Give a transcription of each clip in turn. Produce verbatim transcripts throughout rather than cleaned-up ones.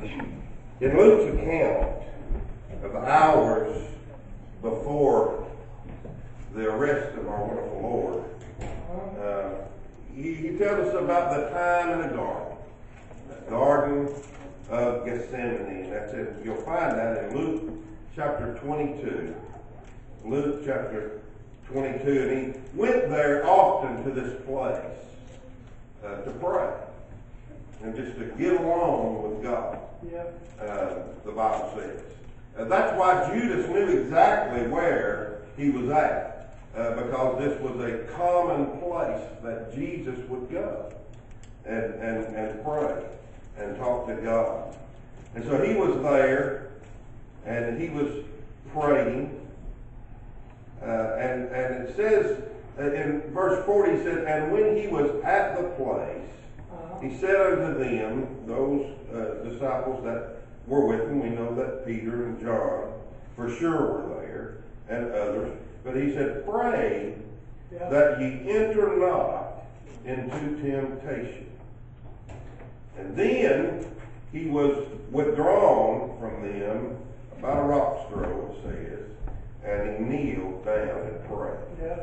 In Luke's account of hours before the arrest of our wonderful Lord, uh, he, he tells us about the time in the garden, the Garden of Gethsemane. And that's it. You'll find that in Luke chapter twenty-two. Luke chapter twenty-two, and he went there often to this place uh, to pray and just to get along with God. Yep. Uh, the Bible says. Uh, that's why Judas knew exactly where he was at, uh, because this was a common place that Jesus would go and, and, and pray and talk to God. And so he was there, and he was praying. Uh, and, and it says uh, in verse forty, he said, and when he was at the place, he said unto them, those uh, disciples that were with him, we know that Peter and John for sure were there, and others, but he said, pray yeah. that ye enter not into temptation. And then he was withdrawn from them about a rock's throw, it says, and he kneeled down and prayed. Yeah.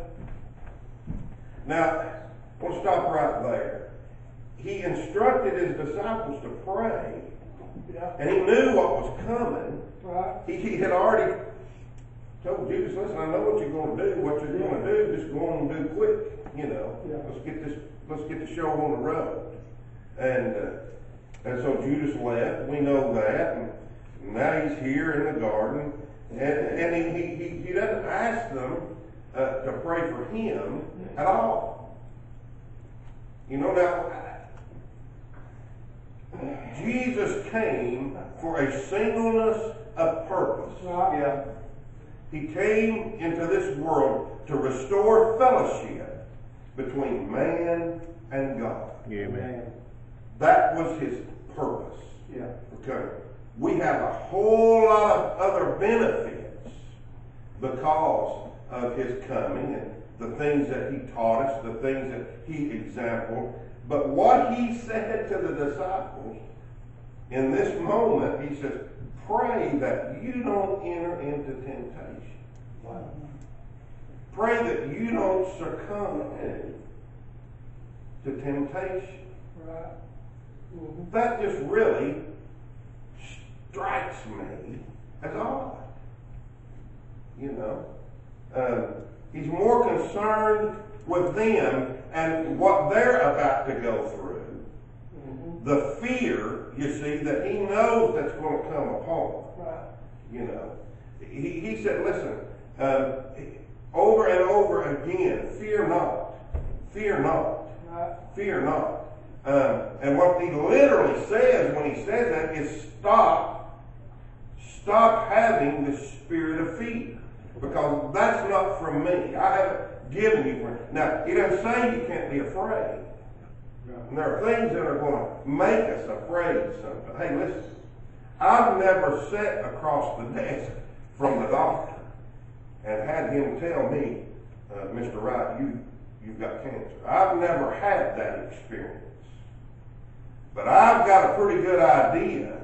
Now, we'll stop right there. He instructed his disciples to pray, yeah. and he knew what was coming. Right. He, he had already told Judas, listen, I know what you're going to do. What you're yeah. going to do, just go on and do quick. You know, yeah. let's get this, let's get the show on the road. And uh, and so Judas left. We know that. And now he's here in the garden, and and he he, he, he doesn't ask them uh, to pray for him at all. You know now. Jesus came for a singleness of purpose. Yeah. He came into this world to restore fellowship between man and God. Amen. That was his purpose. Yeah. Okay. We have a whole lot of other benefits because of his coming and the things that he taught us, the things that he exampled. But what he said to the disciples in this moment, he says, pray that you don't enter into temptation. Wow. Pray that you don't succumb to temptation. Right. Mm-hmm. That just really strikes me as odd. You know, um, he's more concerned with them and what they're about to go through. Mm-hmm. The fear, you see, that he knows that's going to come upon them. Right. You know, he, he said, listen, um, over and over again, fear not, fear not, right. fear not. Um, and what he literally says when he says that is stop, stop having the spirit of fear. Because that's not from me. I haven't given you for it. Now, he doesn't say you can't be afraid. And there are things that are going to make us afraid sometimes. Hey, listen. I've never sat across the desk from the doctor and had him tell me, uh, Mister Wright, you, you've got cancer. I've never had that experience. But I've got a pretty good idea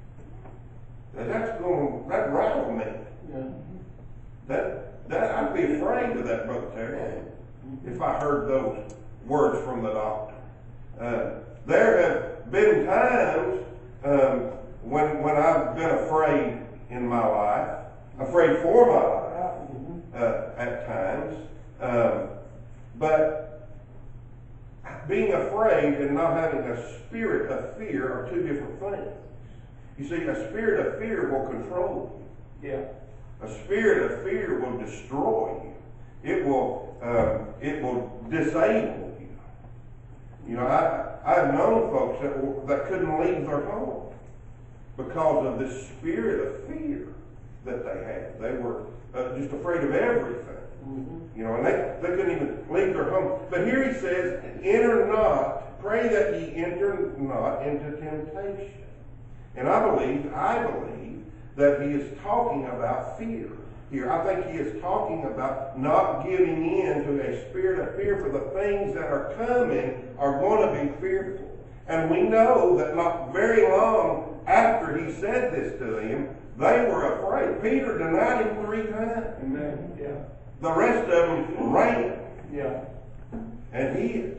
that that's going to that rattle me. Yeah. That, that I'd be afraid of that, Brother Terry, if I heard those words from the doctor. Uh, there have been times um, when when I've been afraid in my life, afraid for my life uh, at times, um, but being afraid and not having a spirit of fear are two different things. You see, a spirit of fear will control you. Yeah. A spirit of fear will destroy you. It will, um, it will disable you. You know, I, I've known folks that, that couldn't leave their home because of this spirit of fear that they had. They were uh, just afraid of everything. Mm-hmm. You know, and they, they couldn't even leave their home. But here he says, enter not, pray that ye enter not into temptation. And I believe, I believe, that he is talking about fear here. I think he is talking about not giving in to a spirit of fear, for the things that are coming are going to be fearful. And we know that not very long after he said this to them, they were afraid. Peter denied him three times. Amen. Yeah. The rest of them ran. Yeah. And hid.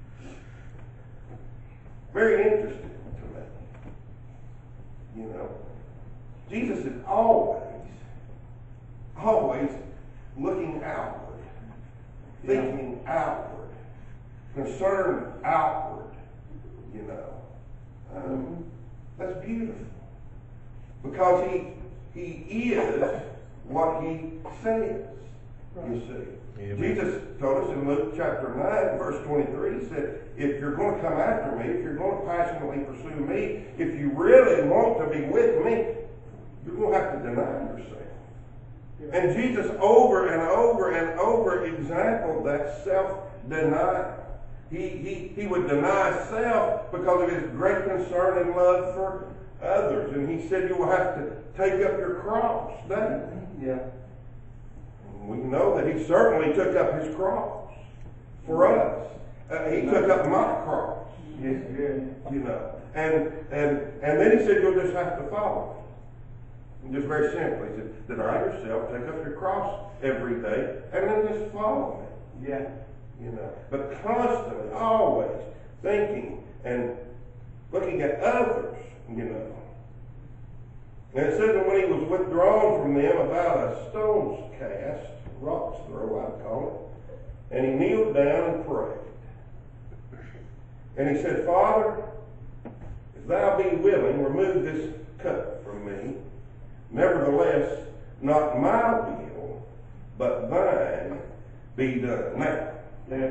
Very interesting to me. You know, Jesus is always, always looking outward, Yeah. thinking outward, concerned outward. You know, um, that's beautiful because he he is what he says. You see, Amen. Jesus told us in Luke chapter nine, verse twenty-three. He said, "If you're going to come after me, if you're going to passionately pursue me, if you really want to be with me, you're going to have to deny yourself." Yeah. And Jesus over and over and over exampled that self-denial. He, he, he would deny self because of his great concern and love for others. And he said, you will have to take up your cross daily. Yeah. We know that he certainly took up his cross for us. Uh, he took up my cross. Yes, good. You know. And, and, and then he said, you'll just have to follow me. And just very simply, he said, deny yourself, take up your cross every day, and then just follow me. Yeah. You know, but constantly, always thinking and looking at others, you know. And it says that when he was withdrawn from them, about a stone's cast, rock's throw, I'd call it, and he kneeled down and prayed. And he said, Father, if thou be willing, remove this cup from me. Nevertheless, not my will, but thine be done. Now, Yes.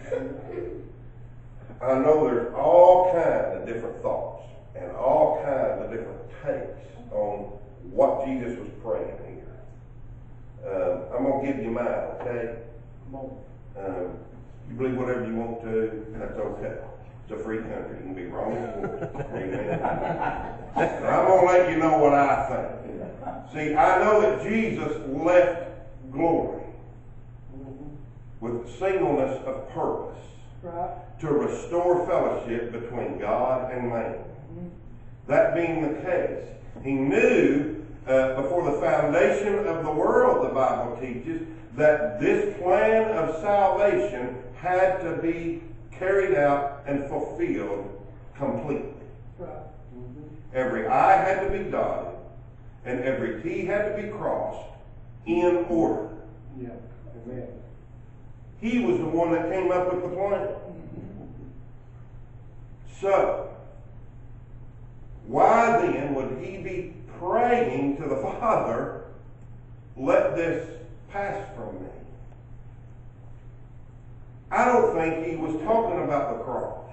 I know there's all kinds of different thoughts and all kinds of different takes on what Jesus was praying here. Um, I'm going to give you mine, okay? Come on. Um, you believe whatever you want to, that's okay. It's a free country. You can be wrong if you want. Amen. But I'm going to let you know what I think. See, I know that Jesus left glory with singleness of purpose, Right. to restore fellowship between God and man. Mm-hmm. That being the case, he knew uh, before the foundation of the world, the Bible teaches, that this plan of salvation had to be carried out and fulfilled completely. Right. Mm-hmm. Every I had to be dotted, and every T had to be crossed in order. Yeah. Amen. He was the one that came up with the plan. So, why then would he be praying to the Father, let this pass from me? I don't think he was talking about the cross.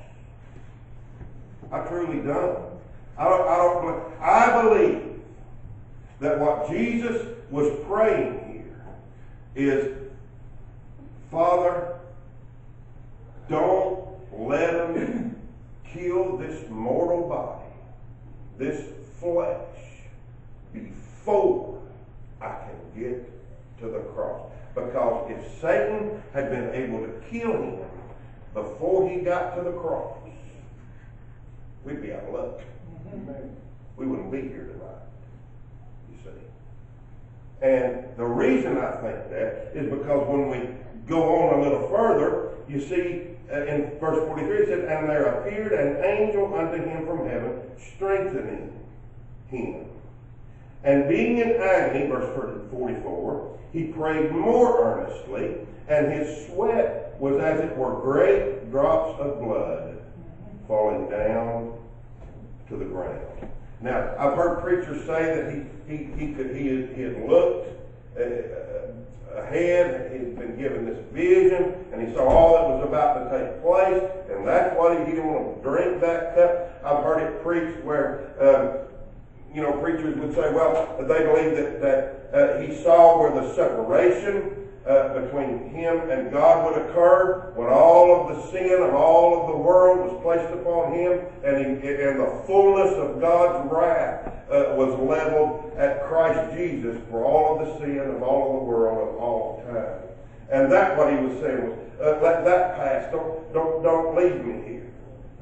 I truly don't. I don't, I don't, I believe that what Jesus was praying here is, Father, don't let them kill this mortal body, this flesh, before I can get to the cross. Because if Satan had been able to kill him before he got to the cross, we'd be out of luck. Amen. We wouldn't be here tonight, you see. And the reason I think that is because when we go on a little further, you see uh, in verse forty-three it says, and there appeared an angel unto him from heaven, strengthening him. And being in agony, verse forty-four, he prayed more earnestly, and his sweat was as it were great drops of blood falling down to the ground. Now, I've heard preachers say that he he he could he had, he had looked uh, ahead, he had been given this vision, and he saw all that was about to take place, and that's why he didn't want to drink that cup. I've heard it preached where um, you know, preachers would say, well, they believe that, that uh, he saw where the separation uh, between him and God would occur when all of the sin of all of the world was placed upon him, and, he, and the fullness of God's wrath uh, was leveled at Christ Jesus for all of the sin of all of the world of all time. And that's what he was saying was, uh, let that pass. Don't, don't, don't leave me here.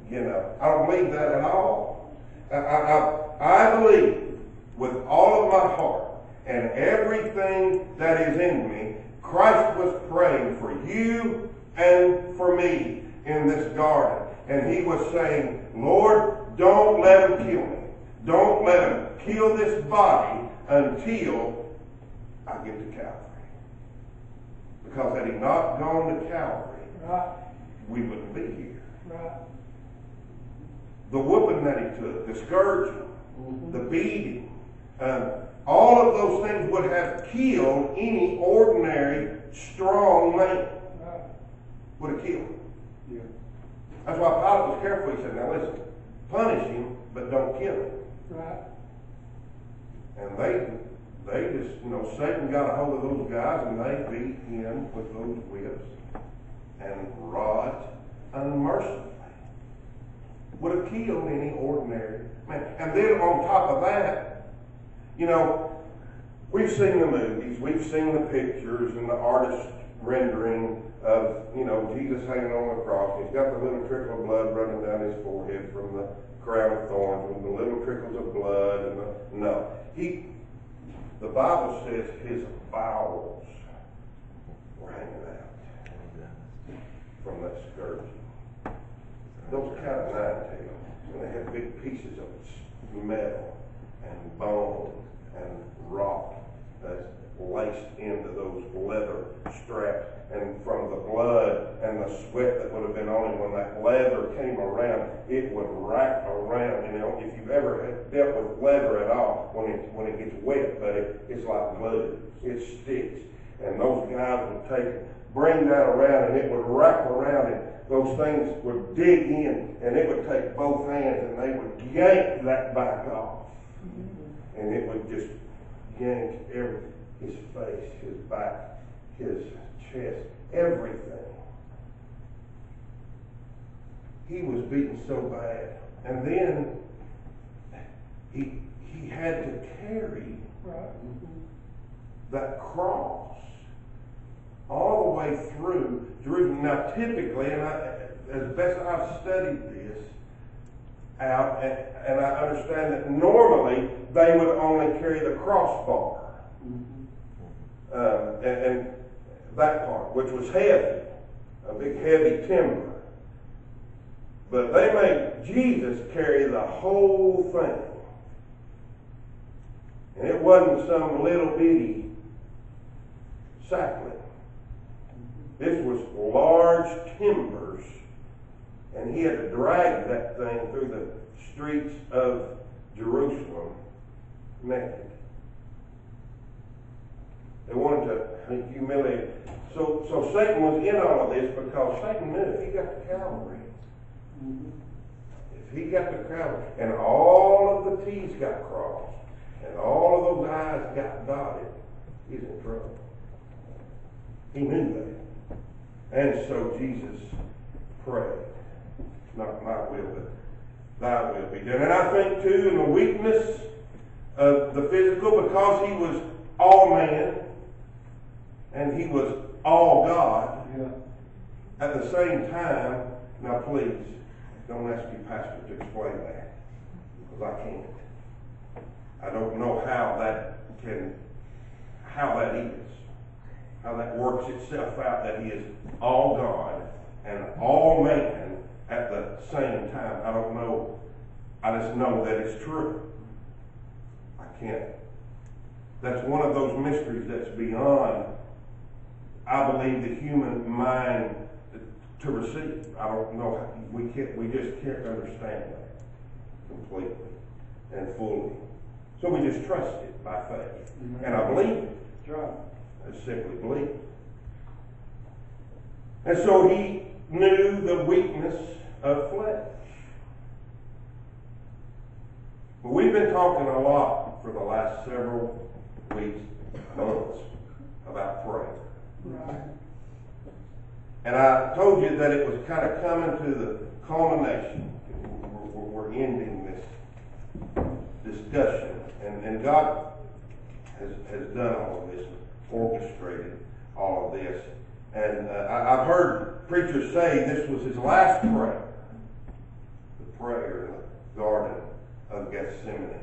You know, I don't believe that at all. I, I, I believe with all of my heart and everything that is in me, Christ was praying for you and for me in this garden. And he was saying, Lord, don't let them kill me. Don't let them kill this body until I get to Calvary. Because had he not gone to Calvary, Right. we wouldn't be here. Right. The whooping that he took, the scourging, Mm-hmm. the beating, um, all of those things would have killed any ordinary, strong man. Right. Would have killed him. Yeah. That's why Pilate was careful. He said, now listen, punish him, but don't kill him. Right. And they, they just, you know, Satan got a hold of those guys and they beat him with those whips and rods unmercifully. Would have killed any ordinary man. And then on top of that, you know, we've seen the movies, we've seen the pictures and the artist rendering of, you know, Jesus hanging on the cross. He's got the little trickle of blood running down his forehead from the crown of thorns and the little trickles of blood. And the, no, he, the Bible says his bowels were hanging out from that scourging. Those kind of nine tails, and they had big pieces of metal and bone and rock that's laced into those leather straps, and from the blood and the sweat that would have been on him when that leather came around, it would wrap around. You know, if you've ever had dealt with leather at all, when it when it gets wet, but it, it's like glue, it sticks. And those guys would take it, bring that around, and it would wrap around him. Those things would dig in, and it would take both hands, and they would yank that back off. Mm-hmm. And it would just yank every, his face, his back, his chest, everything. He was beaten so bad. And then he, he had to carry Right. that cross all the way through Jerusalem. Now, typically, and I, as best I've studied this out, and, and I understand that normally they would only carry the crossbar, Mm-hmm. um, and, and that part, which was heavy, a big heavy timber. But they made Jesus carry the whole thing. And it wasn't some little bitty sapling. This was large timbers, and he had to drag that thing through the streets of Jerusalem naked. They wanted to humiliate. So, so Satan was in all of this because Satan knew if he got to Calvary, Mm-hmm. if he got to Calvary, and all of the T's got crossed, and all of those I's got dotted, he's in trouble. He knew that. And so Jesus prayed, not my will, but thy will be done. And I think too, in the weakness of the physical, because he was all man and he was all God, Yeah. at the same time, now please, don't ask me, Pastor, to explain that, because I can't. I don't know how that can, how that is. How that works itself out, that he is all God and all man at the same time. I don't know. I just know that it's true. I can't. That's one of those mysteries that's beyond, I believe, the human mind to receive. I don't know. How, we can't. We just can't understand that completely and fully. So we just trust it by faith, Mm-hmm. and I believe it. That's right. I simply believe. And so he knew the weakness of flesh. But we've been talking a lot for the last several weeks, months, about prayer. Right. And I told you that it was kind of coming to the culmination. We're, we're ending this discussion. And, and God has, has done all of this, orchestrated all of this. And uh, I, I've heard preachers say this was his last prayer. prayer in the Garden of Gethsemane.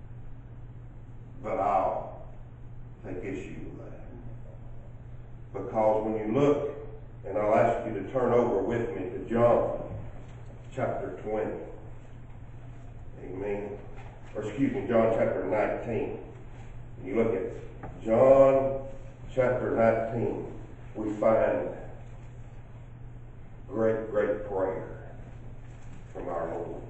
But I'll take issue with that. Because when you look, and I'll ask you to turn over with me to John chapter twenty. Amen. Or excuse me, John chapter nineteen. When you look at John chapter nineteen, we find great, great prayer from our Lord.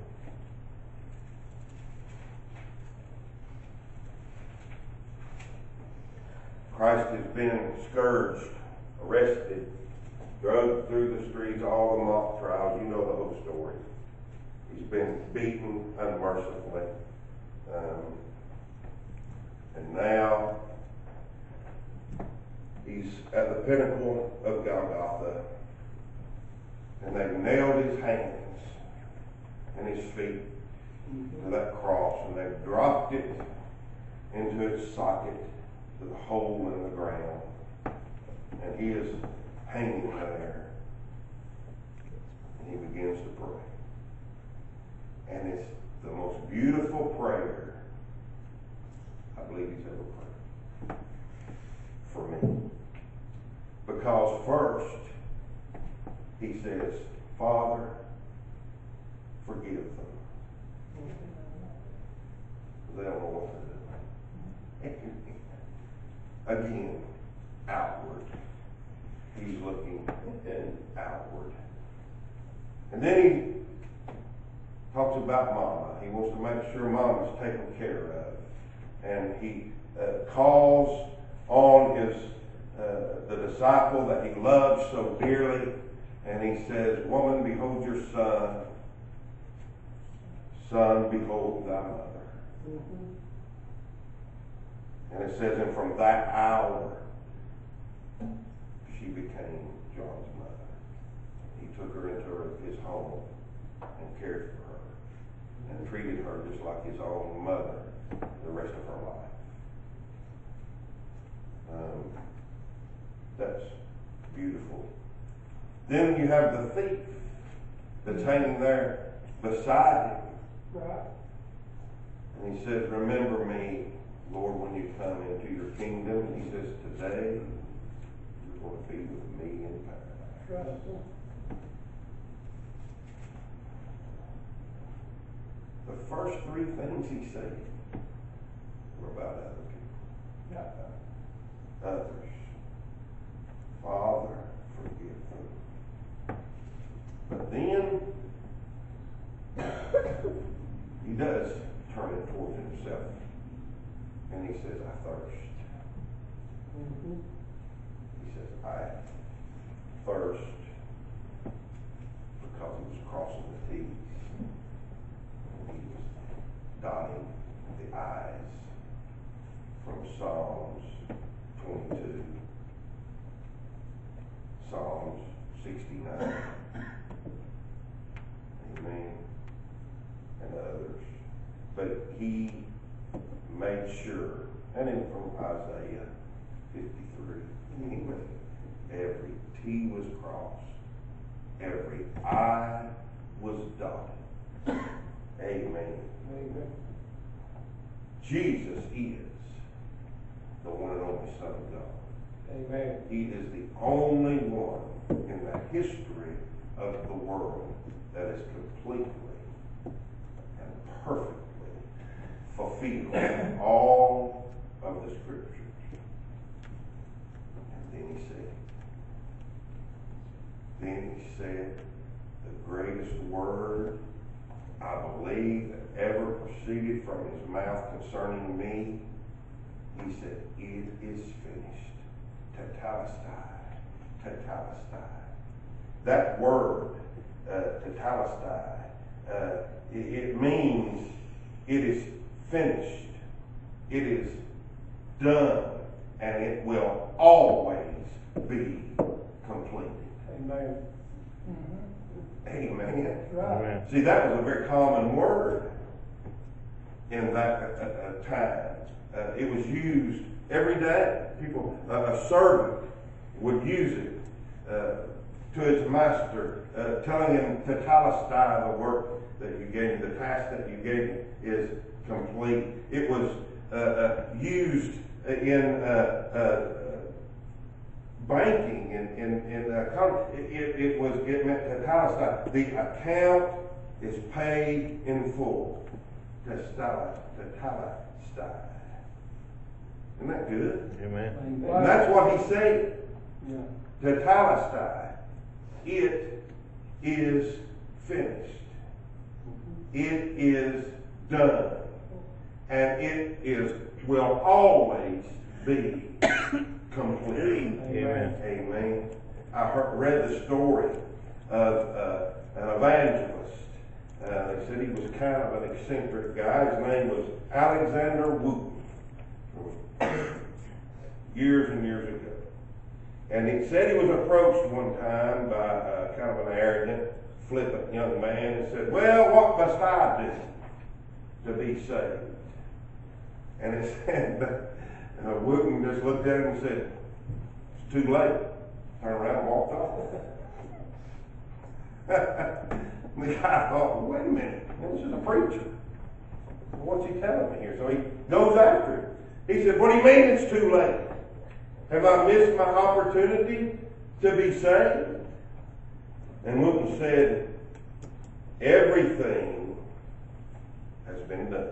Christ has been scourged, arrested, drugged through the streets, all the mock trials. You know the whole story. He's been beaten unmercifully. Um, and now he's at the pinnacle of Golgotha. And they've nailed his hands and his feet to that cross. And they've dropped it into its socket to the hole in the ground. And he is hanging there. And he begins to pray. And it's the most beautiful prayer I believe he's ever prayed for me. Because first, he says, Father, forgive them. They don't know what to do. Again, outward. He's looking and outward. And then he talks about Mama. He wants to make sure Mama's taken care of. And he uh, calls on his uh, the disciple that he loves so dearly. And he says, Woman, behold your son. Son, behold thy mother. Mm-hmm. And it says, and from that hour, she became John's mother. He took her into his home and cared for her and treated her just like his own mother the rest of her life. Um, that's beautiful. Then you have the thief that's hanging there beside him. Right. And he says, remember me, Lord, when you come into your kingdom. And he says, today you're going to be with me in paradise. Right. The first three things he said were about other people. Yeah. Others. Father, forgive them. But then he does turn it towards himself. And he says, I thirst. Mm-hmm. He says, I thirst, because he was crossing the T's. He was dotting the I's from Psalms twenty-two, Psalms sixty-nine, amen, and others. But he made sure, and then from Isaiah fifty-three, amen, every T was crossed, every I was dotted. Amen. Amen. Jesus is the one and only Son of God. Amen. He is the only one in the history of the world that is completely and perfectly fulfilled all of the scriptures. And then he said, then he said, the greatest word I believe that ever proceeded from his mouth concerning me, he said, it is finished. Tetelestai. Tetelestai. That word, uh, tetelestai, uh, it, it means it is finished. It is done. And it will always be completed. Amen. Amen. Right. Amen. See, that was a very common word in that uh, uh, time. Uh, it was used every day. People, uh, a servant would use it uh, to his master, uh, telling him to tetelestai the work that you gave me, the task that you gave me is complete. It was uh, uh, used in uh, uh, banking, in, in, in uh, con- it, it, it was, it meant tetelestai. The account is paid in full. Tetelestai. Isn't that good? Amen. And that's what he said. Yeah. Tetelestai. It is finished. It is done. And it is will always be complete. Amen. Amen. I heard, read the story of uh, an evangelist. Uh, they said he was kind of an eccentric guy. His name was Alexander Wooten. Years and years ago. And he said he was approached one time by uh, kind of an arrogant, flippant young man and said, "Well, what must I do to be saved?" And he said, uh, Wooten just looked at him and said, "It's too late." Turned around and walked off. The guy thought, well, wait a minute, this is a preacher. What's he telling me here? So he goes after him. He said, "What do you mean it's too late? Have I missed my opportunity to be saved?" And Wooten said, "Everything has been done.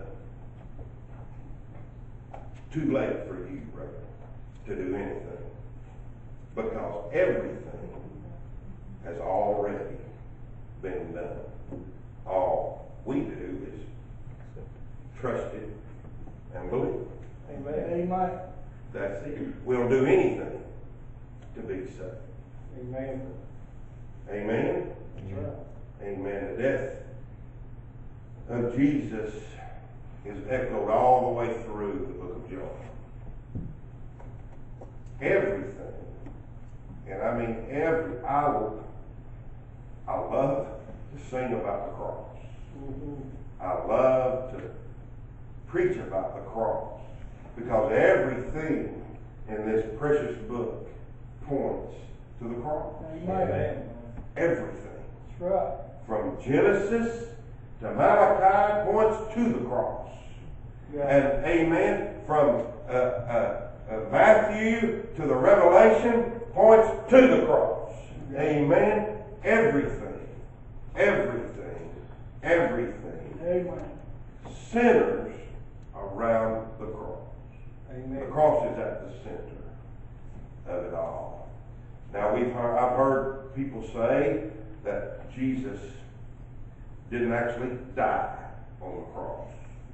Too late for you, brother, to do anything. Because everything has already been done. All we do is trust it and believe." Amen. Amen. That's it. We'll do anything to be saved. Amen. Amen? That's right. Amen. The death of Jesus is echoed all the way through the book of John. Everything. And I mean every, I will, I love to sing about the cross. Mm-hmm. I love to preach about the cross. Because everything in this precious book points to the cross. Amen. Everything. That's right. From Genesis to Malachi points to the cross. Yeah. And amen, from uh, uh, uh, Matthew to the Revelation points to the cross. Yeah. Amen. Everything. Everything. Everything. Amen. Centers around the cross. Amen. The cross is at the center of it all. Now we've heard, I've heard people say that Jesus didn't actually die on the cross.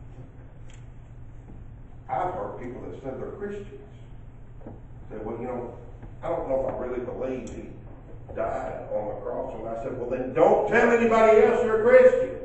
I've heard people that said they're Christians say, "Well, you know, I don't know if I really believe he died on the cross." And I said, "Well, then don't tell anybody else you're a Christian."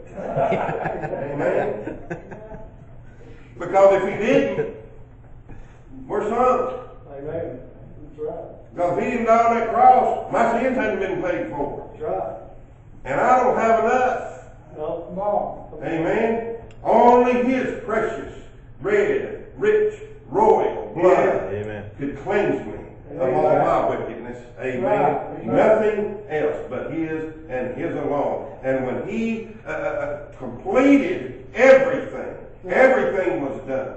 Amen. Because if he didn't, we're sunk. Amen. That's right. Because if he didn't die on that cross, my sins hadn't been paid for. That's right. And I don't have enough. No, come on. Amen. Only his precious, red, rich, royal blood Amen. could cleanse me of Amen. all my wickedness. Amen. Right. Nothing else but his and his alone. And when he uh, uh, completed everything, everything was done.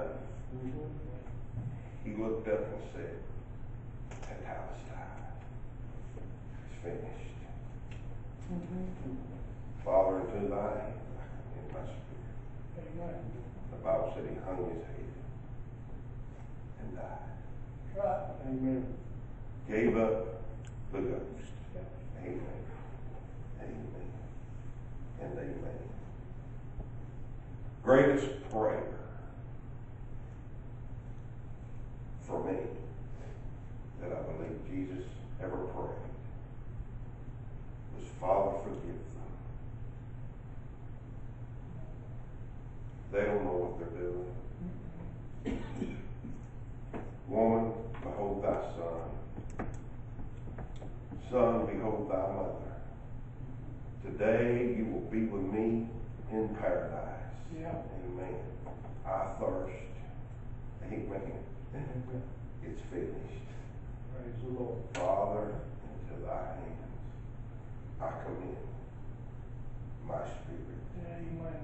He looked up and said, "Tetelestai, it's finished. Mm-hmm. Father, into thy hand I commit my spirit." Amen. The Bible said he hung his head and died. That's right. Amen. Gave up the ghost. Amen. Amen. And amen. Greatest prayer for me that I believe Jesus ever prayed was, "Father, forgive them. They don't know what they're doing. Woman, behold thy son. Son, behold thy mother. Today you will be with me in paradise." Yeah. Amen. I thirst. Amen. It's finished. Praise the Lord. Father, into thy hands I commit my spirit. Amen.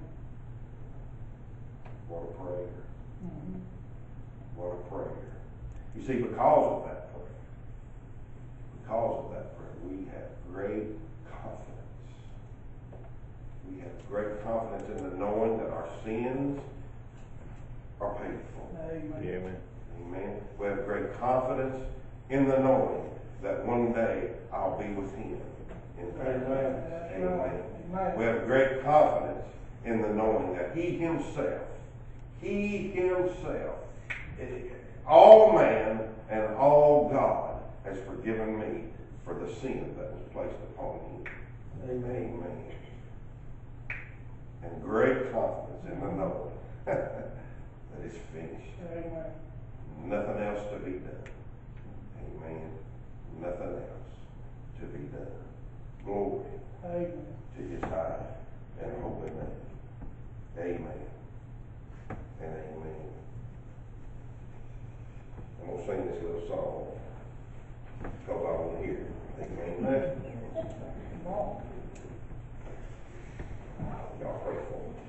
What a prayer. Mhm. What a prayer. You see, because of that prayer, because of that prayer, we have great confidence. We have great confidence in the knowing that our sins are paid for. Amen. Amen. Amen. We have great confidence in the knowing that one day I'll be with Him in paradise. That's Amen. right. Amen. We have great confidence in the knowing that He Himself, He Himself, all man and all God, has forgiven me for the sin that was placed upon Him. Amen. Amen. And great confidence in the knowing that it's finished. Amen. Nothing else to be done. Amen. Nothing else to be done. Glory Amen. to His high and holy name. Amen. And amen. I'm going to sing this little song because I want to hear it. Amen. Come on. Y'all pray for me.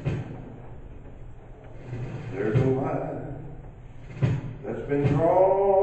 There's a line that's been drawn